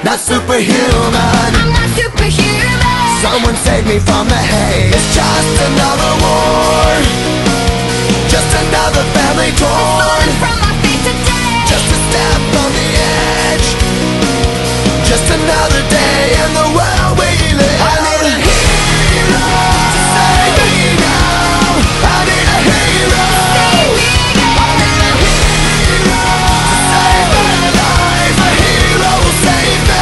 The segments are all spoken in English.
not superhuman. I'm not superhuman. Someone save me from the haze. It's just another war, just another family torn. From my feet today. Just a step on the edge, just another day in the world we live. I need a hero to save me now. I need a hero. I need a hero to save my life. A hero will save me.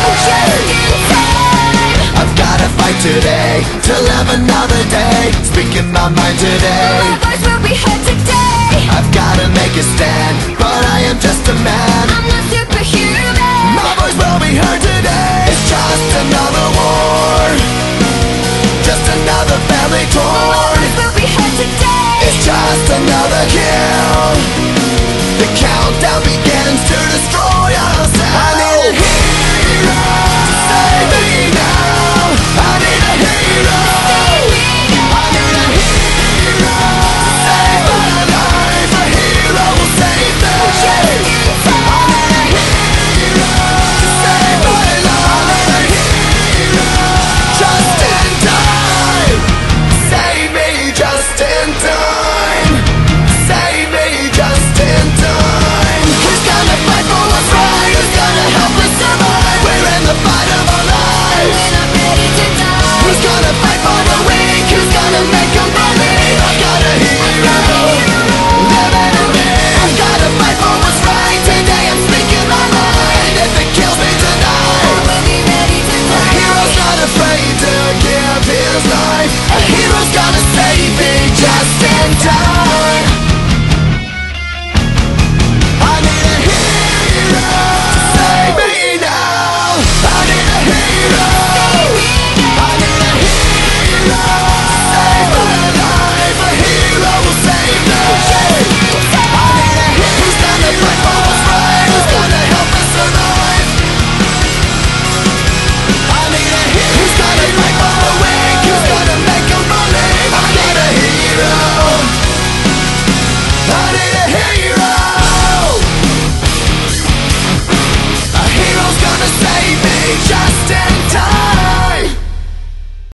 I've gotta fight today to live another day. Speaking my mind today. My voice will be heard today. I've gotta make a stand, but I am just a man. I'm not superhuman. My voice will be heard today. It's just another war, just another family My torn. voice will be heard today. It's just another kill. The countdown begins to destroy ourselves. I need a hero to save me now. I need a hero. I need a hero to save my life. A hero will save me. I need a hero to save my life. I need a hero just in time. Save me just in time. Save me just in time. Who's gonna fight for what's right? Who's gonna help us survive? We're in the fight of our lives. We're not ready to die. Who's gonna fight for the weak? Who's gonna make them believe? I've got a hero living in me. I've gotta fight for what's right. Today I'm speaking my mind. And if it kills me tonight, I will be ready to a die. hero's not afraid to give his life. A hero's gonna save me just in time. I need a hero to save me now. I need a hero. I need a hero to save my life. A hero will save me. I need a hero who's gonna fight for what's right. Who's gonna help us survive? I need a hero who's gonna fight for the weak. Who's gonna make them believe? I need a hero. I need a hero. A hero's gonna save me just in